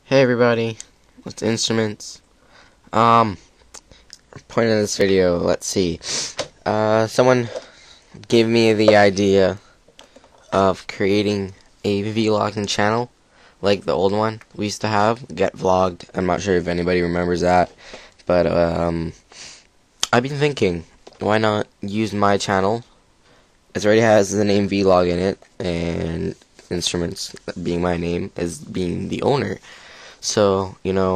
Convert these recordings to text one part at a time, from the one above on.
Hey everybody, what's instruments? Point of this video, let's see. Someone gave me the idea of creating a vlogging channel, like the old one we used to have, Get Vlogged. I'm not sure if anybody remembers that, but I've been thinking, why not use my channel? It already has the name Vlog in it, and Instruments being my name as being the owner. So,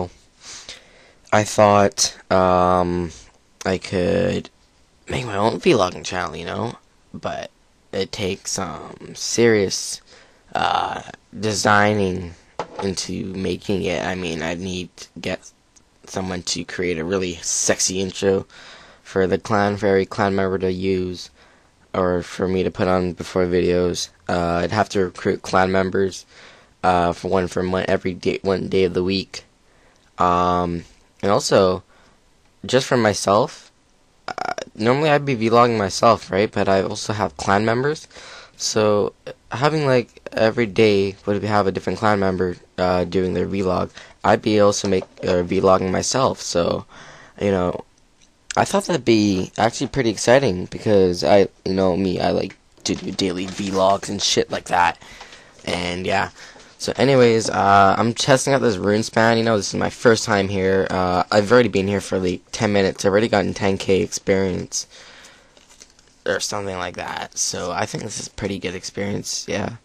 I thought I could make my own vlogging channel, but it takes some serious designing into making it. I mean, I'd need to get someone to create a really sexy intro for the Clan Fairy clan member to use, or for me to put on before videos. I'd have to recruit clan members one day of the week, and also just for myself. Normally I'd be vlogging myself, right? But I also have clan members, so having like every day would have a different clan member doing their vlog. I'd be able to make vlogging myself. So I thought that'd be actually pretty exciting because I like to do daily vlogs and shit like that, and yeah. So anyways, I'm testing out this RuneSpan. This is my first time here. I've already been here for like 10 minutes. I've already gotten 10k experience or something like that. So I think this is pretty good experience, yeah.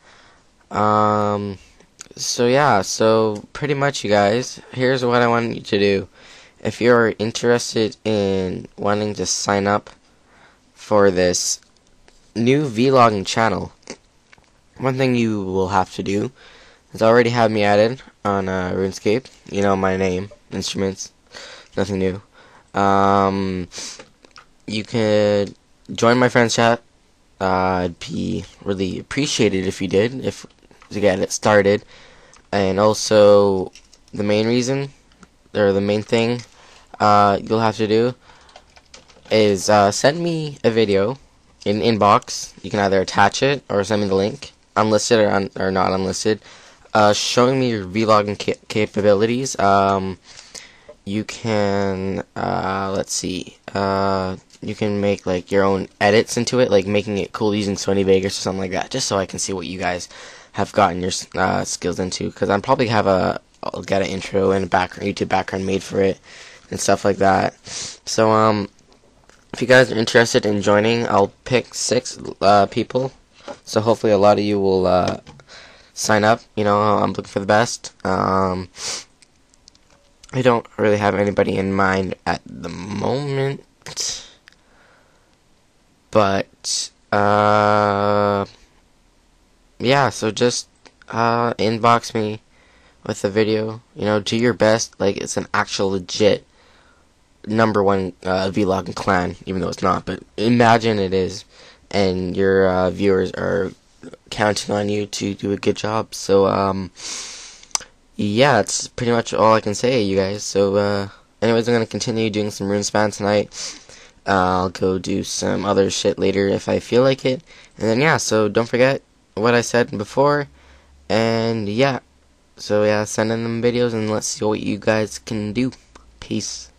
So pretty much, you guys, here's what I want you to do. If you're interested in wanting to sign up for this new vlogging channel, one thing you will have to do is already have me added on RuneScape. My name, Instruments, nothing new. You could join my friends chat. I'd be really appreciated if you did, to get it started. And also, the main reason, or the main thing you'll have to do is send me a video in inbox. You can either attach it or send me the link, unlisted or not unlisted, showing me your vlogging capabilities. You can you can make like your own edits into it, like making it cool using Sony Vegas or something like that, just so I can see what you guys have gotten your skills into, because I'll probably I'll get an intro and a YouTube background made for it and stuff like that. So if you guys are interested in joining, I'll pick 6 people, so hopefully a lot of you will sign up. I'm looking for the best. I don't really have anybody in mind at the moment, but yeah, so just inbox me with a video. Do your best like it's an actual legit #1 vlogging clan, even though it's not, but imagine it is, and your viewers are counting on you to do a good job. So yeah, that's pretty much all I can say, you guys. So anyways, I'm gonna continue doing some RuneSpan tonight. I'll go do some other shit later if I feel like it, and then yeah, so don't forget what I said before, and yeah, so yeah, send in them videos and let's see what you guys can do. Peace.